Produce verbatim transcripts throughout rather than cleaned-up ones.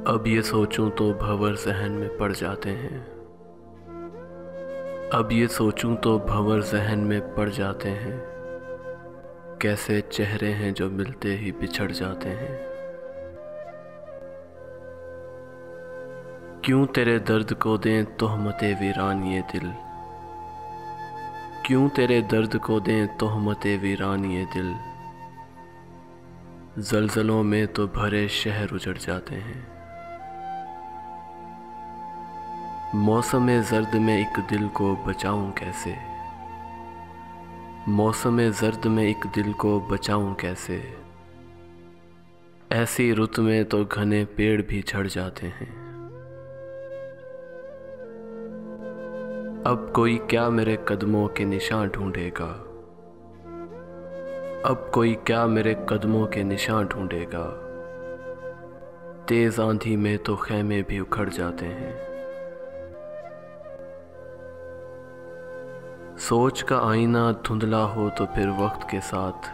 अब ये सोचूं तो भंवर जहन में पड़ जाते हैं। अब ये सोचूं तो भंवर जहन में पड़ जाते हैं। कैसे चेहरे हैं जो मिलते ही बिछड़ जाते हैं। क्यों तेरे दर्द को दें तोहमते वीरान ये दिल। क्यों तेरे दर्द को दें तोहमते वीरान ये दिल। जलजलों में तो भरे शहर उजड़ जाते हैं। मौसम जर्द में एक दिल को बचाऊं कैसे। मौसम जर्द में एक दिल को बचाऊं कैसे। ऐसी रुत में तो घने पेड़ भी झड़ जाते हैं। अब कोई क्या मेरे कदमों के निशान ढूंढेगा। अब कोई क्या मेरे कदमों के निशान ढूंढेगा। तेज आंधी में तो खेमे भी उखड़ जाते हैं। सोच का आईना धुंधला हो तो फिर वक्त के साथ।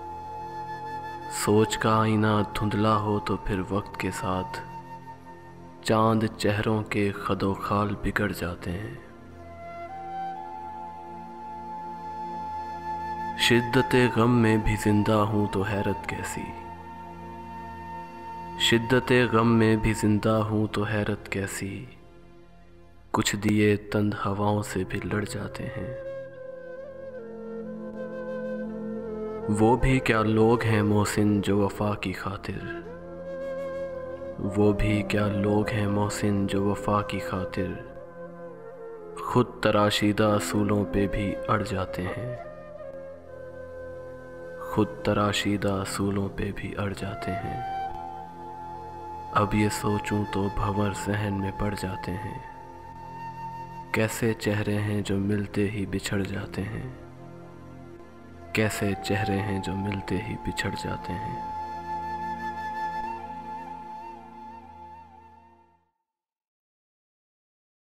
सोच का आईना धुंधला हो तो फिर वक्त के साथ चांद चेहरों के खदो खाल बिगड़ जाते हैं। शिद्दते गम में भी जिंदा हूं तो हैरत कैसी। शिद्दते गम में भी जिंदा हूं तो हैरत कैसी। कुछ दिए तंद हवाओं से भी लड़ जाते हैं। वो भी क्या लोग हैं मोहसिन जो वफा की खातिर। वो भी क्या लोग हैं मोहसिन जो वफा की खातिर खुद तराशीदा असूलों पे भी अड़ जाते हैं। खुद तराशीदा असूलों पे भी अड़ जाते हैं। अब ये सोचूं तो भंवर जहन में पड़ जाते हैं। कैसे चेहरे हैं जो मिलते ही बिछड़ जाते हैं। कैसे चेहरे हैं जो मिलते ही बिछड़ जाते हैं।